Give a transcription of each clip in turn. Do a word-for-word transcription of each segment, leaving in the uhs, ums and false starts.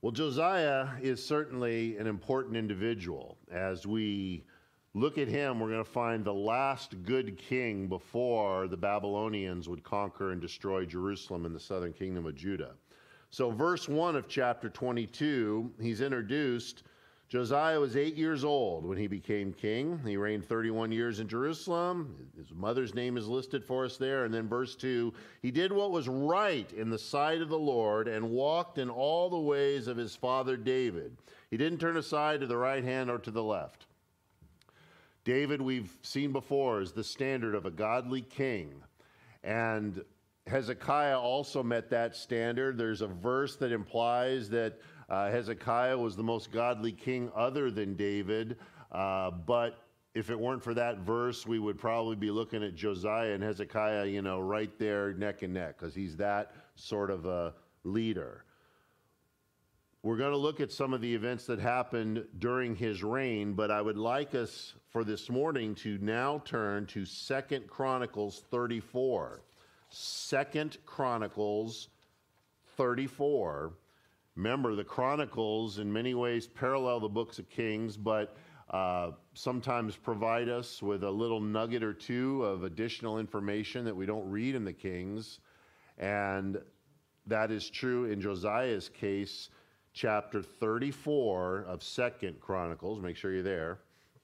Well, Josiah is certainly an important individual. As we look at him, we're going to find the last good king before the Babylonians would conquer and destroy Jerusalem and the southern kingdom of Judah. So verse one of chapter twenty-two, he's introduced. Josiah was eight years old when he became king. He reigned thirty-one years in Jerusalem. His mother's name is listed for us there. And then verse two, he did what was right in the sight of the Lord and walked in all the ways of his father David. He didn't turn aside to the right hand or to the left. David, we've seen before, is the standard of a godly king. And Hezekiah also met that standard. There's a verse that implies that uh, Hezekiah was the most godly king other than David. Uh, but if it weren't for that verse, we would probably be looking at Josiah and Hezekiah, you know, right there neck and neck, because he's that sort of a leader. We're going to look at some of the events that happened during his reign, but I would like us for this morning to now turn to Second Chronicles thirty-four. Second Chronicles thirty-four. Remember, the Chronicles in many ways parallel the books of Kings, but uh, sometimes provide us with a little nugget or two of additional information that we don't read in the Kings. And that is true in Josiah's case, chapter thirty-four of Second Chronicles. Make sure you're there.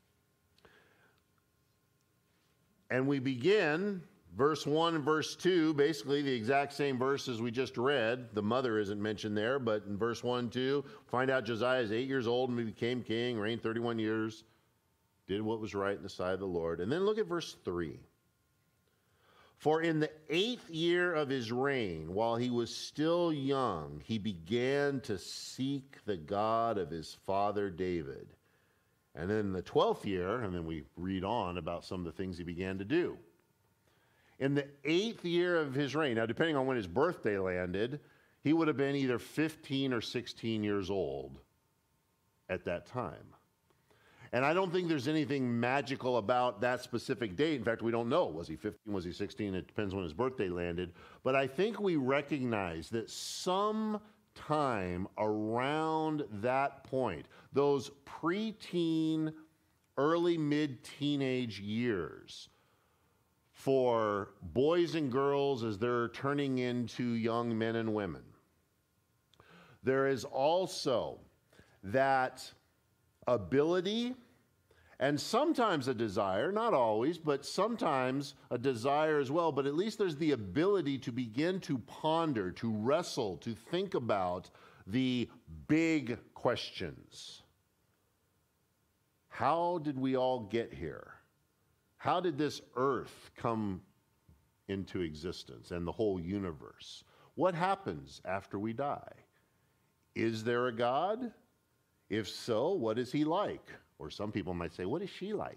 And we begin verse one and verse two, basically the exact same verses we just read. The mother isn't mentioned there, but in verse one, two, find out Josiah is eight years old and he became king, reigned thirty-one years, did what was right in the sight of the Lord. And then look at verse three. For in the eighth year of his reign, while he was still young, he began to seek the God of his father David. And then in the twelfth year, and then we read on about some of the things he began to do. In the eighth year of his reign, now depending on when his birthday landed, he would have been either fifteen or sixteen years old at that time. And I don't think there's anything magical about that specific date. In fact, we don't know. Was he fifteen? Was he sixteen? It depends when his birthday landed. But I think we recognize that some time around that point, those preteen, early mid-teenage years, for boys and girls as they're turning into young men and women. There is also that ability and sometimes a desire, not always, but sometimes a desire as well, but at least there's the ability to begin to ponder, to wrestle, to think about the big questions. How did we all get here? How did this earth come into existence and the whole universe? What happens after we die? Is there a God? If so, what is he like? Or some people might say, what is she like?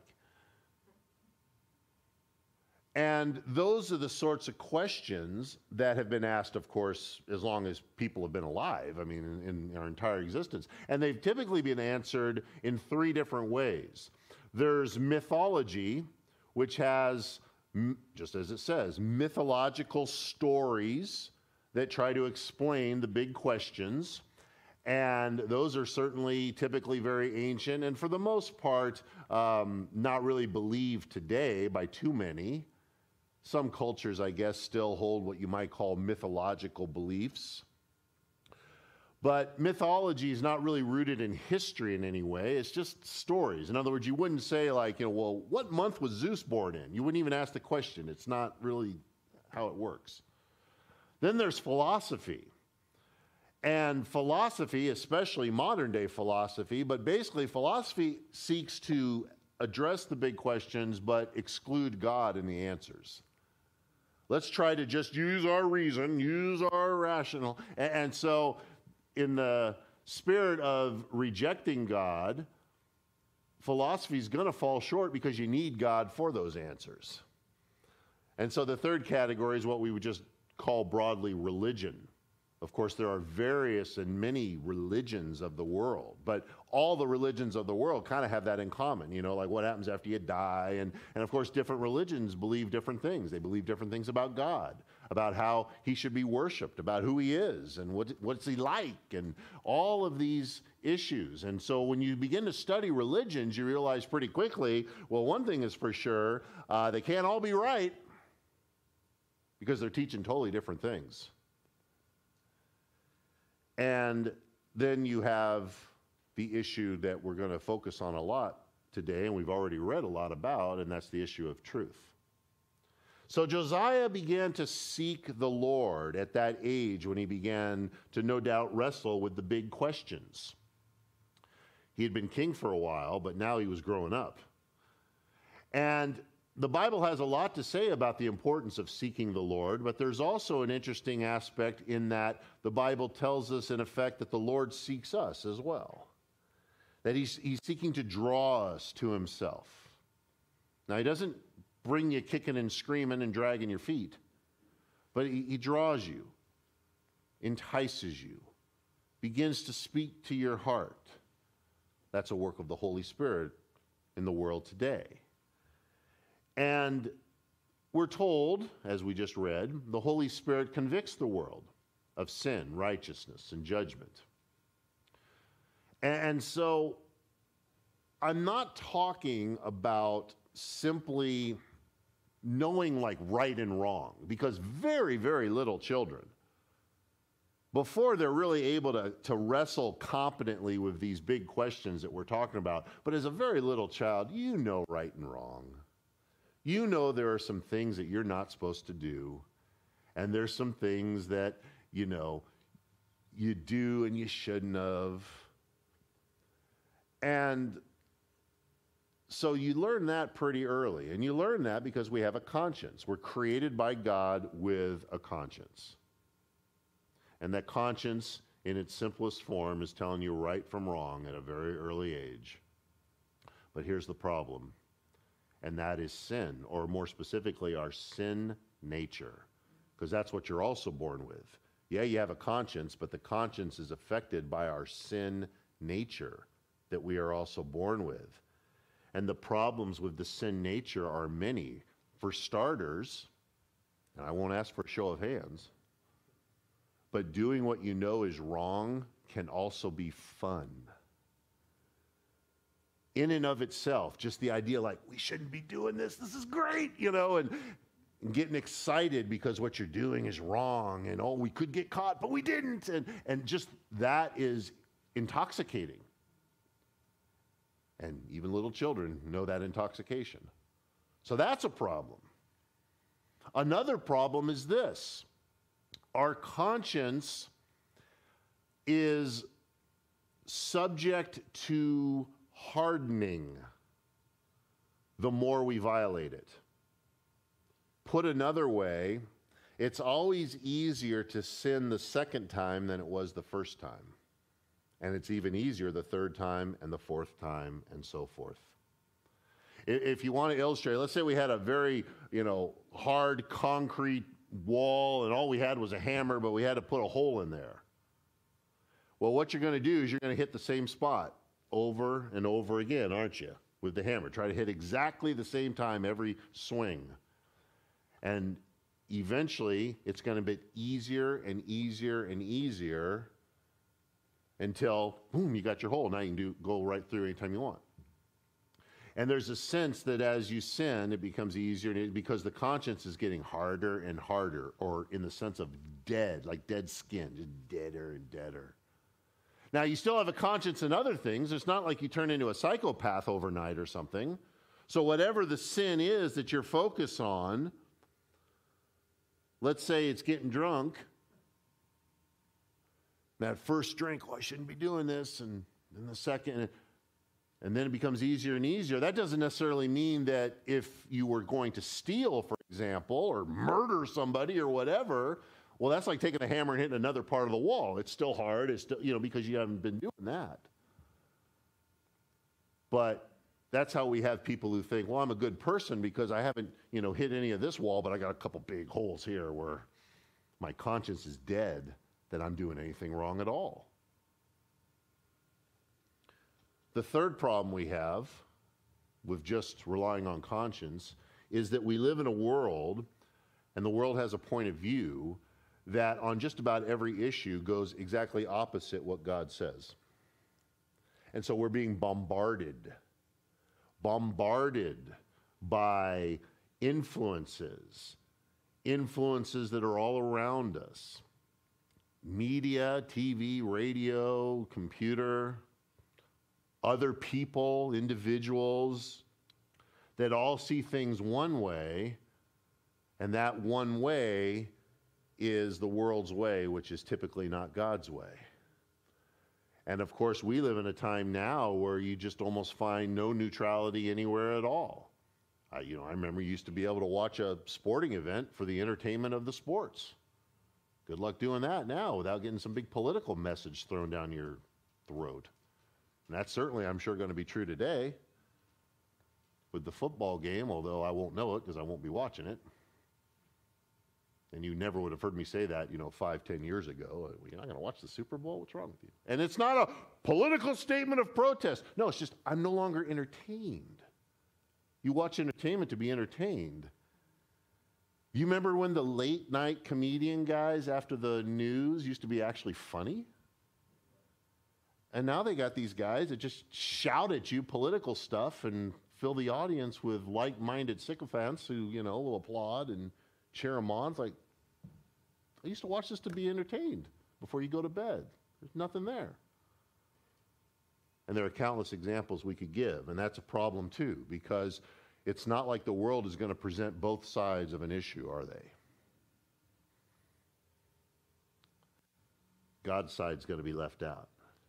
And those are the sorts of questions that have been asked, of course, as long as people have been alive, I mean, in, in our entire existence. And they've typically been answered in three different ways. There's mythology, which has, just as it says, mythological stories that try to explain the big questions. And those are certainly typically very ancient and for the most part um, not really believed today by too many. Some cultures, I guess, still hold what you might call mythological beliefs. But mythology is not really rooted in history in any way. It's just stories. In other words, you wouldn't say like, you know, well, what month was Zeus born in? You wouldn't even ask the question. It's not really how it works. Then there's philosophy. And philosophy, especially modern day philosophy, but basically philosophy seeks to address the big questions but exclude God in the answers. Let's try to just use our reason, use our rational. And, and so in the spirit of rejecting God, philosophy is going to fall short because you need God for those answers. And so the third category is what we would just call broadly religion. Of course, there are various and many religions of the world, but all the religions of the world kind of have that in common, you know, like what happens after you die. And, and of course, different religions believe different things. They believe different things about God, about how he should be worshiped, about who he is and what, what's he like, and all of these issues. And so when you begin to study religions, you realize pretty quickly, well, one thing is for sure, uh, they can't all be right because they're teaching totally different things. And then you have the issue that we're going to focus on a lot today, and we've already read a lot about, and that's the issue of truth. So Josiah began to seek the Lord at that age when he began to no doubt wrestle with the big questions. He had been king for a while, but now he was growing up. And the Bible has a lot to say about the importance of seeking the Lord, but there's also an interesting aspect in that the Bible tells us, in effect, that the Lord seeks us as well. That he's, he's seeking to draw us to himself. Now, he doesn't bring you kicking and screaming and dragging your feet, but he, he draws you, entices you, begins to speak to your heart. That's a work of the Holy Spirit in the world today. And we're told, as we just read, the Holy Spirit convicts the world of sin, righteousness, and judgment. And so I'm not talking about simply knowing like right and wrong, because very, very little children, before they're really able to, to wrestle competently with these big questions that we're talking about, but as a very little child, you know right and wrong. You know there are some things that you're not supposed to do, and there's some things that, you know, you do and you shouldn't have. And so you learn that pretty early, and you learn that because we have a conscience. We're created by God with a conscience. And that conscience, in its simplest form, is telling you right from wrong at a very early age. But here's the problem. And that is sin, or more specifically, our sin nature, because that's what you're also born with. Yeah, you have a conscience, but the conscience is affected by our sin nature that we are also born with. And the problems with the sin nature are many. For starters, and I won't ask for a show of hands, but doing what you know is wrong can also be fun. In and of itself, just the idea like, we shouldn't be doing this, this is great, you know, and, and getting excited because what you're doing is wrong, and oh, we could get caught, but we didn't, and, and just that is intoxicating. And even little children know that intoxication. So that's a problem. Another problem is this. Our conscience is subject to hardening the more we violate it. Put another way, it's always easier to sin the second time than it was the first time. And it's even easier the third time and the fourth time and so forth. If you want to illustrate, let's say we had a very, you know, hard concrete wall and all we had was a hammer, but we had to put a hole in there. Well, what you're going to do is you're going to hit the same spot over and over again, aren't you? With the hammer. Try to hit exactly the same time every swing. And eventually, it's going to be easier and easier and easier until, boom, you got your hole. Now you can do, go right through anytime you want. And there's a sense that as you sin, it becomes easier and it, because the conscience is getting harder and harder, or in the sense of dead, like dead skin, just deader and deader. Now, you still have a conscience in other things. It's not like you turn into a psychopath overnight or something. So whatever the sin is that you're focused on, let's say it's getting drunk. That first drink, oh, I shouldn't be doing this, and then the second, and then it becomes easier and easier. That doesn't necessarily mean that if you were going to steal, for example, or murder somebody or whatever, well, that's like taking a hammer and hitting another part of the wall. It's still hard, it's still, you know, because you haven't been doing that. But that's how we have people who think, well, I'm a good person because I haven't, you know, hit any of this wall, but I got a couple big holes here where my conscience is dead. that I'm doing anything wrong at all. The third problem we have with just relying on conscience is that we live in a world, and the world has a point of view that on just about every issue goes exactly opposite what God says. And so we're being bombarded, bombarded by influences, influences that are all around us. Media, T V, radio, computer, other people, individuals that all see things one way, and that one way is the world's way, which is typically not God's way. And of course, we live in a time now where you just almost find no neutrality anywhere at all. I, you know, I remember you used to be able to watch a sporting event for the entertainment of the sports. Good luck doing that now without getting some big political message thrown down your throat. And that's certainly, I'm sure, going to be true today with the football game, although I won't know it because I won't be watching it. And you never would have heard me say that, you know, five, ten years ago. You're not going to watch the Super Bowl? What's wrong with you? And it's not a political statement of protest. No, it's just I'm no longer entertained. You watch entertainment to be entertained. You remember when the late night comedian guys after the news used to be actually funny? And now they got these guys that just shout at you political stuff and fill the audience with like-minded sycophants who, you know, will applaud and cheer them on. It's like, I used to watch this to be entertained before you go to bed. There's nothing there. And there are countless examples we could give, and that's a problem too, because it's not like the world is going to present both sides of an issue, are they? God's side's going to be left out.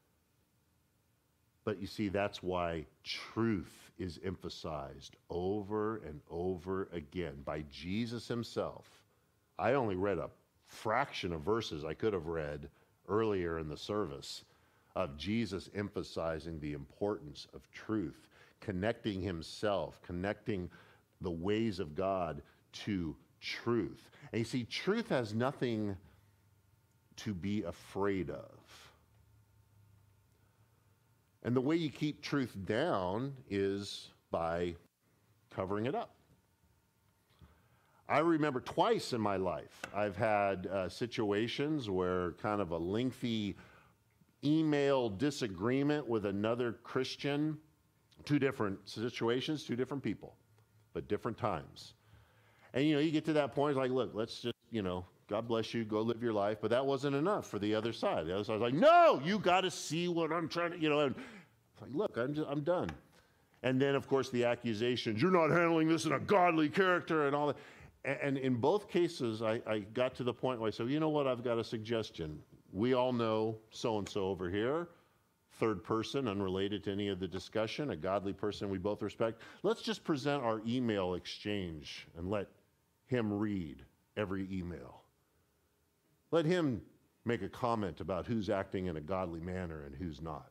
But you see, that's why truth is emphasized over and over again by Jesus himself. I only read a fraction of verses I could have read earlier in the service of Jesus emphasizing the importance of truth, connecting himself, connecting the ways of God to truth. And you see, truth has nothing to be afraid of. And the way you keep truth down is by covering it up. I remember twice in my life, I've had uh, situations where kind of a lengthy email disagreement with another Christian, two different situations, two different people, but different times. And, you know, you get to that point, it's like, look, let's just, you know, God bless you, go live your life. But that wasn't enough for the other side. The other side was like, no, you got to see what I'm trying to, you know, and it's like, look, I'm, just, I'm done. And then, of course, the accusations, you're not handling this in a godly character and all that. And, and in both cases, I, I got to the point where I said, you know what, I've got a suggestion. We all know so-and-so over here, third person, unrelated to any of the discussion, a godly person we both respect. Let's just present our email exchange and let him read every email. Let him make a comment about who's acting in a godly manner and who's not.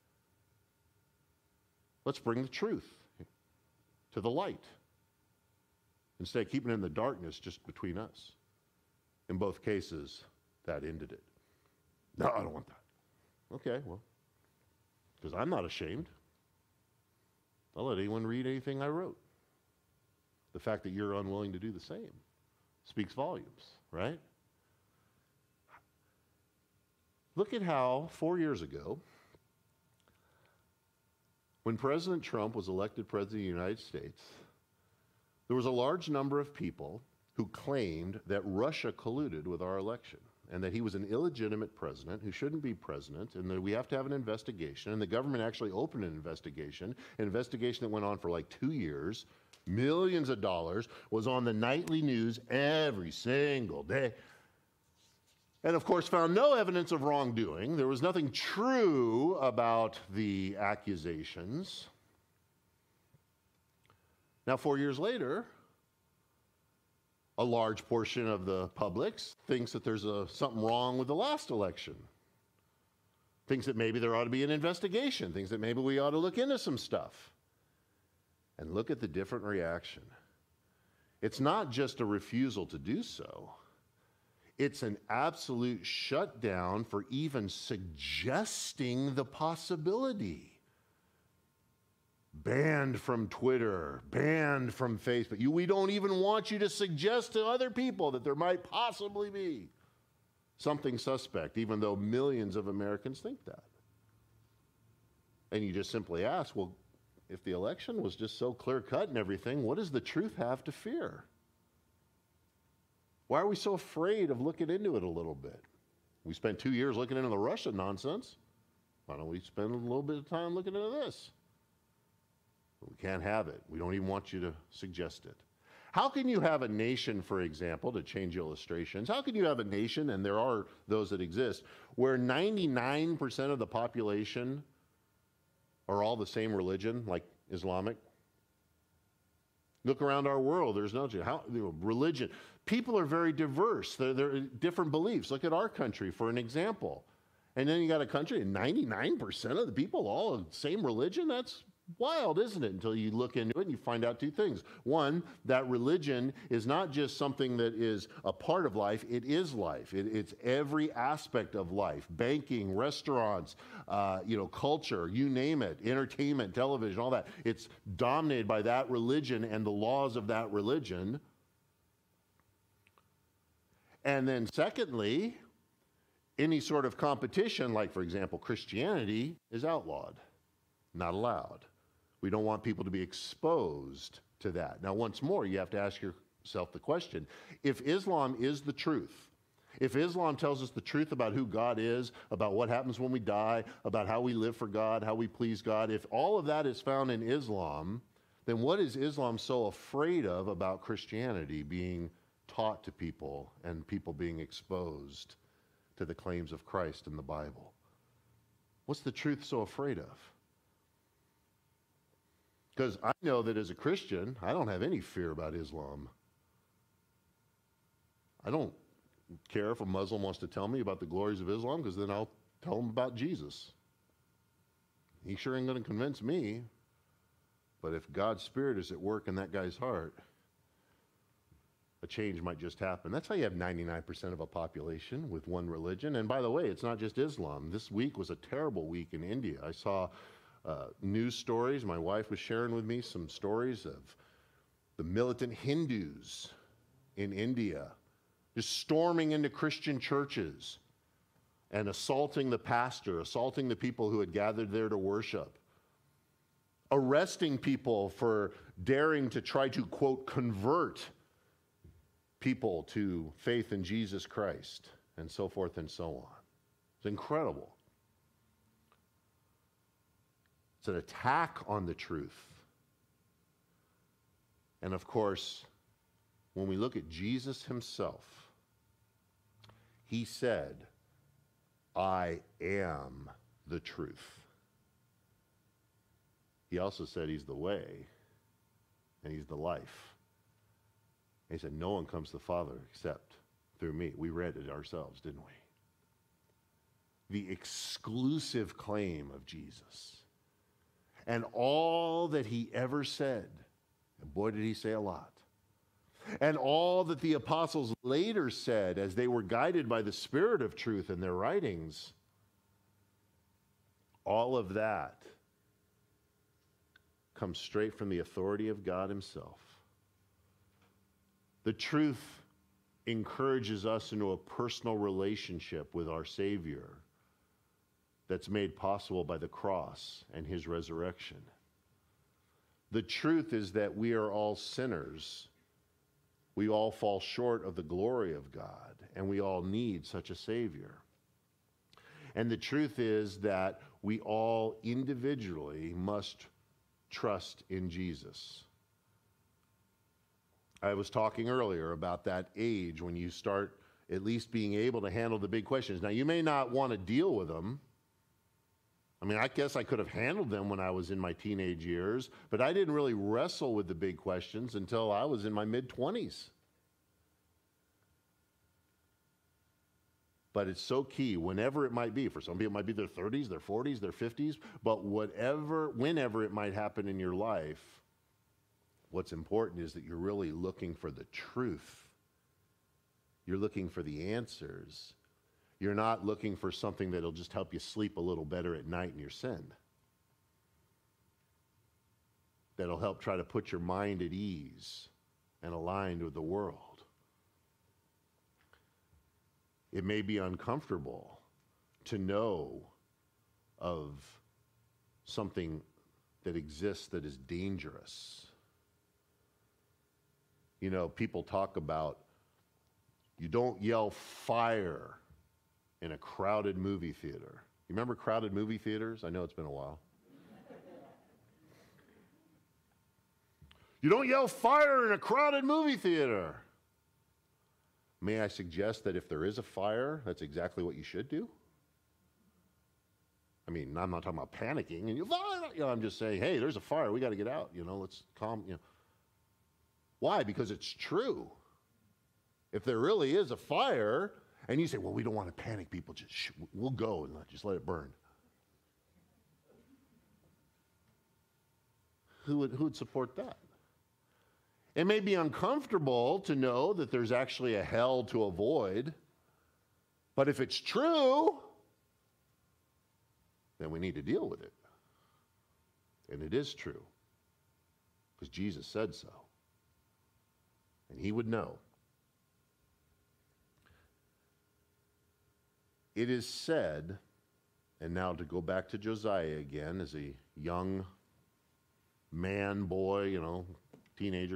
Let's bring the truth to the light instead of keeping it in the darkness just between us. In both cases, that ended it. No, I don't want that. Okay, well, because I'm not ashamed. I'll let anyone read anything I wrote. The fact that you're unwilling to do the same speaks volumes, right? Look at how four years ago, when President Trump was elected President of the United States, there was a large number of people who claimed that Russia colluded with our election and that he was an illegitimate president who shouldn't be president and that we have to have an investigation. And the government actually opened an investigation, an investigation that went on for like two years, millions of dollars, was on the nightly news every single day. And of course found no evidence of wrongdoing. There was nothing true about the accusations. Now, four years later, a large portion of the public thinks that there's a, something wrong with the last election. Thinks that maybe there ought to be an investigation. Thinks that maybe we ought to look into some stuff. And look at the different reaction. It's not just a refusal to do so. It's an absolute shutdown for even suggesting the possibility. Banned from Twitter, banned from Facebook. You, we don't even want you to suggest to other people that there might possibly be something suspect, even though millions of Americans think that. And you just simply ask, well, if the election was just so clear-cut and everything, what does the truth have to fear? Why are we so afraid of looking into it a little bit? We spent two years looking into the Russia nonsense. Why don't we spend a little bit of time looking into this? But we can't have it. We don't even want you to suggest it. How can you have a nation, for example, to change illustrations, how can you have a nation, and there are those that exist, where ninety-nine percent of the population are all the same religion, like Islamic? Look around our world, there's no how, you know, religion. People are very diverse. They're, they're different beliefs. Look at our country for an example. And then you got a country, and ninety-nine percent of the people all the same religion? That's wild, isn't it? Until you look into it and you find out two things. One, that religion is not just something that is a part of life, it is life. It, it's every aspect of life. Banking, restaurants, uh, you know, culture, you name it, entertainment, television, all that. It's dominated by that religion and the laws of that religion. And then secondly, any sort of competition, like for example, Christianity, is outlawed, not allowed. We don't want people to be exposed to that. Now, once more, you have to ask yourself the question, if Islam is the truth, if Islam tells us the truth about who God is, about what happens when we die, about how we live for God, how we please God, if all of that is found in Islam, then what is Islam so afraid of about Christianity being taught to people and people being exposed to the claims of Christ in the Bible? What's the truth so afraid of? Because I know that as a Christian, I don't have any fear about Islam. I don't care if a Muslim wants to tell me about the glories of Islam, because then I'll tell him about Jesus. He sure ain't going to convince me. But if God's Spirit is at work in that guy's heart, a change might just happen. That's how you have ninety-nine percent of a population with one religion. And by the way, it's not just Islam. This week was a terrible week in India. I saw uh, news stories. My wife was sharing with me some stories of the militant Hindus in India just storming into Christian churches and assaulting the pastor, assaulting the people who had gathered there to worship, arresting people for daring to try to, quote, convert people to faith in Jesus Christ, and so forth and so on. It's incredible. It's an attack on the truth. And of course, when we look at Jesus himself, he said, I am the truth. He also said he's the way and he's the life. And he said, no one comes to the Father except through me. We read it ourselves, didn't we? The exclusive claim of Jesus. And all that he ever said, and boy did he say a lot, and all that the apostles later said as they were guided by the Spirit of truth in their writings, all of that comes straight from the authority of God himself. The truth encourages us into a personal relationship with our Savior that's made possible by the cross and his resurrection. The truth is that we are all sinners. We all fall short of the glory of God, and we all need such a Savior. And the truth is that we all individually must trust in Jesus. I was talking earlier about that age when you start at least being able to handle the big questions. Now, you may not want to deal with them. I mean, I guess I could have handled them when I was in my teenage years, but I didn't really wrestle with the big questions until I was in my mid-twenties. But it's so key, whenever it might be. For some people, it might be their thirties, their forties, their fifties, but whatever, whenever it might happen in your life, what's important is that you're really looking for the truth You're looking for the answers. You're not looking for something that'll just help you sleep a little better at night in your sin. That'll help try to put your mind at ease and aligned with the world. It may be uncomfortable to know of something that exists that is dangerous. You know, people talk about you don't yell fire in a crowded movie theater. You remember crowded movie theaters? I know it's been a while. You don't yell fire in a crowded movie theater. May I suggest that if there is a fire, that's exactly what you should do? I mean, I'm not talking about panicking and you, you know, I'm just saying, hey, there's a fire, we got to get out, you know, let's calm, you know. Why? Because it's true. If there really is a fire, and you say, well, we don't want to panic people, just sh- we'll go and let, just let it burn. Who would, who would support that? It may be uncomfortable to know that there's actually a hell to avoid, but if it's true, then we need to deal with it. And it is true, because Jesus said so. And he would know. It is said, and now to go back to Josiah again as a young man, boy, you know, teenager.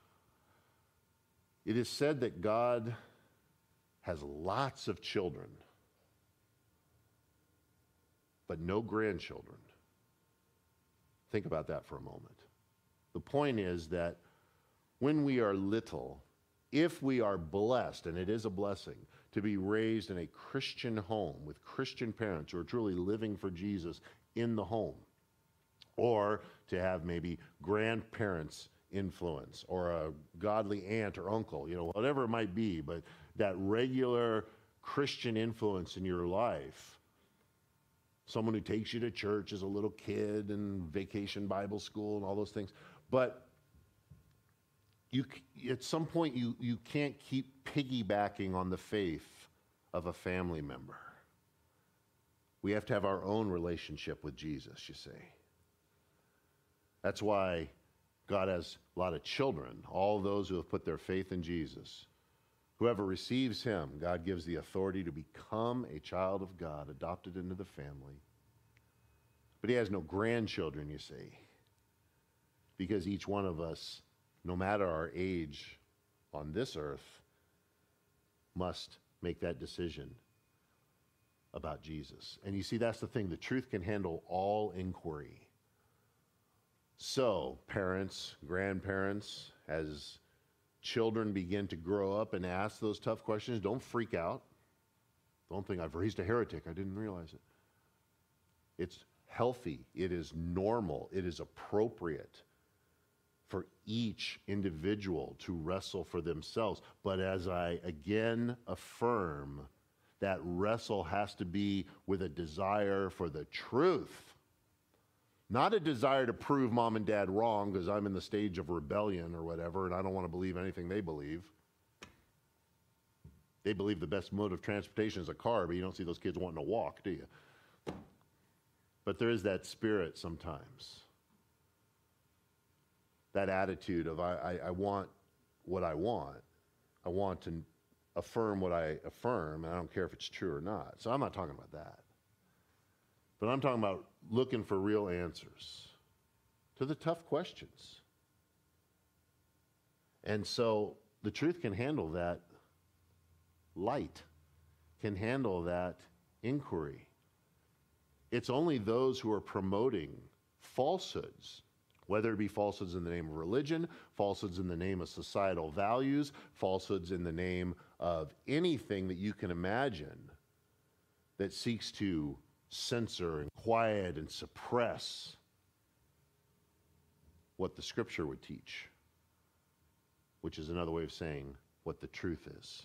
It is said that God has lots of children, but no grandchildren. Think about that for a moment. The point is that when we are little, if we are blessed, and it is a blessing, to be raised in a Christian home with Christian parents who are truly living for Jesus in the home, or to have maybe grandparents' influence, or a godly aunt or uncle, you know, whatever it might be, but that regular Christian influence in your life, someone who takes you to church as a little kid and vacation Bible school and all those things. But you, at some point, you, you can't keep piggybacking on the faith of a family member. We have to have our own relationship with Jesus, you see. That's why God has a lot of children, all those who have put their faith in Jesus. Whoever receives him, God gives the authority to become a child of God, adopted into the family. But he has no grandchildren, you see, because each one of us, no matter our age on this earth, must make that decision about Jesus. And you see, that's the thing. The truth can handle all inquiry. So, parents, grandparents, as children begin to grow up and ask those tough questions, don't freak out. Don't think, I've raised a heretic. I didn't realize it. It's healthy. It is normal. It is appropriate for each individual to wrestle for themselves. But as I again affirm, that wrestle has to be with a desire for the truth. Not a desire to prove mom and dad wrong because I'm in the stage of rebellion or whatever and I don't want to believe anything they believe. They believe the best mode of transportation is a car, but you don't see those kids wanting to walk, do you? But there is that spirit sometimes. That attitude of I, I, I want what I want. I want to affirm what I affirm, and I don't care if it's true or not. So I'm not talking about that. But I'm talking about looking for real answers to the tough questions. And so the truth can handle that light, can handle that inquiry. It's only those who are promoting falsehoods, whether it be falsehoods in the name of religion, falsehoods in the name of societal values, falsehoods in the name of anything that you can imagine that seeks to censor and quiet and suppress what the scripture would teach, which is another way of saying what the truth is.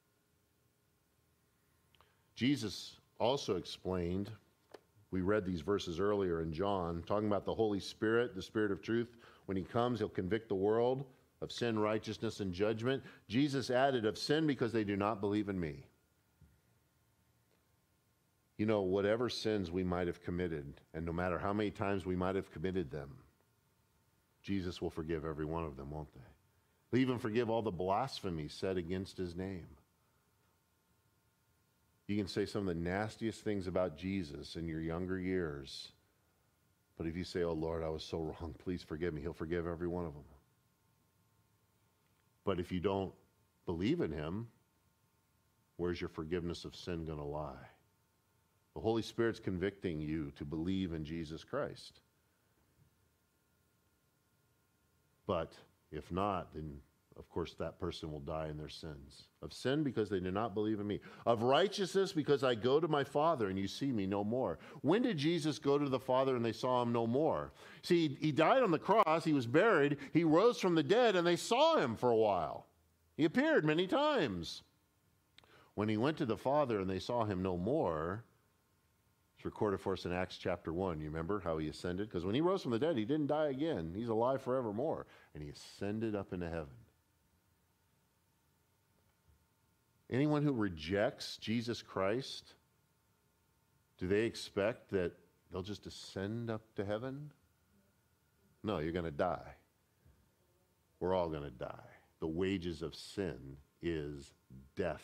Jesus also explained, we read these verses earlier in John, talking about the Holy Spirit, the Spirit of truth. When he comes, he'll convict the world of sin, righteousness, and judgment. Jesus added, of sin because they do not believe in me. You know, whatever sins we might have committed, and no matter how many times we might have committed them, Jesus will forgive every one of them, won't they? He'll even forgive all the blasphemy said against his name. You can say some of the nastiest things about Jesus in your younger years, but if you say, oh Lord, I was so wrong, please forgive me, he'll forgive every one of them. But if you don't believe in him, where's your forgiveness of sin going to lie? The Holy Spirit's convicting you to believe in Jesus Christ. But if not, then of course that person will die in their sins. Of sin because they do not believe in me. Of righteousness because I go to my Father and you see me no more. When did Jesus go to the Father and they saw him no more? See, he died on the cross, he was buried, he rose from the dead, and they saw him for a while. He appeared many times. When he went to the Father and they saw him no more, it's recorded for us in Acts chapter one. You remember how he ascended? Because when he rose from the dead, he didn't die again. He's alive forevermore. And he ascended up into heaven. Anyone who rejects Jesus Christ, do they expect that they'll just ascend up to heaven? No, you're going to die. We're all going to die. The wages of sin is death.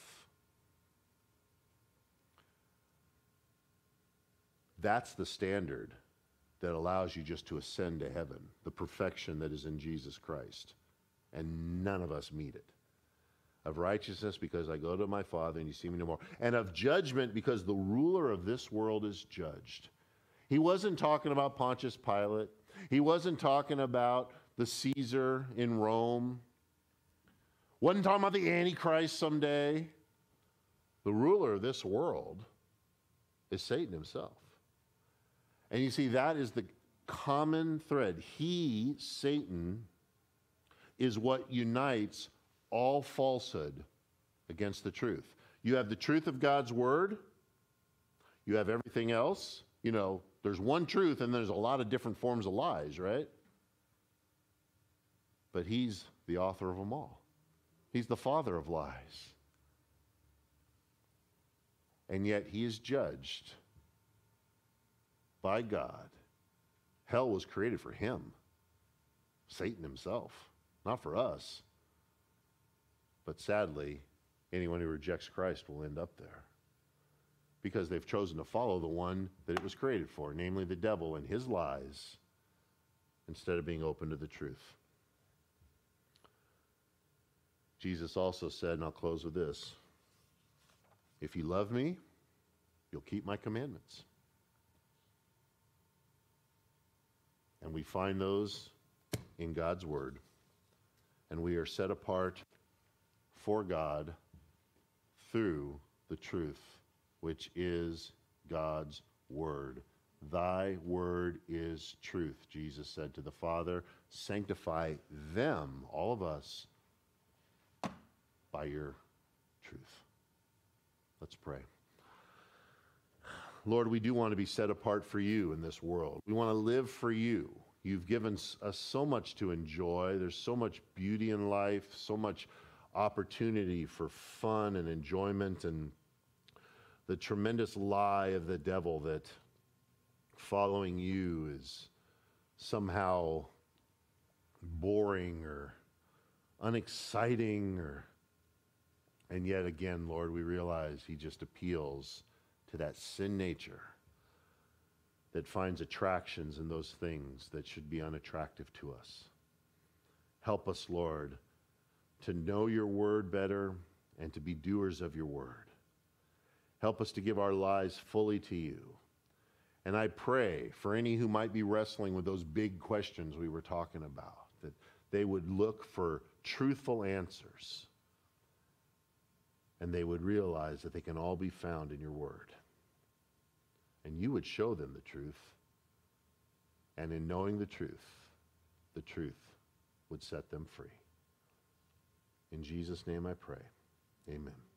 That's the standard that allows you just to ascend to heaven, the perfection that is in Jesus Christ. And none of us meet it. Of righteousness because I go to my Father and you see me no more. And of judgment because the ruler of this world is judged. He wasn't talking about Pontius Pilate. He wasn't talking about the Caesar in Rome. Wasn't talking about the Antichrist someday. The ruler of this world is Satan himself. And you see, that is the common thread. He, Satan, is what unites all falsehood against the truth. You have the truth of God's word. You have everything else. You know, there's one truth and there's a lot of different forms of lies, right? But he's the author of them all. He's the father of lies. And yet he is judged by God. Hell was created for him, Satan himself, not for us. But sadly, anyone who rejects Christ will end up there because they've chosen to follow the one that it was created for, namely the devil and his lies, instead of being open to the truth. Jesus also said, and I'll close with this, if you love me, you'll keep my commandments. And we find those in God's word. And we are set apart for God through the truth, which is God's word. Thy word is truth, Jesus said to the Father. Sanctify them, all of us, by your truth. Let's pray. Lord, we do want to be set apart for you in this world. We want to live for you. You've given us so much to enjoy. There's so much beauty in life, so much opportunity for fun and enjoyment, and the tremendous lie of the devil that following you is somehow boring or unexciting, or and yet again, Lord, we realize he just appeals to that sin nature that finds attractions in those things that should be unattractive to us. Help us, Lord, to know your word better and to be doers of your word. Help us to give our lives fully to you. And I pray for any who might be wrestling with those big questions we were talking about, that they would look for truthful answers, and they would realize that they can all be found in your word. And you would show them the truth, and in knowing the truth, the truth would set them free. In Jesus' name I pray. Amen.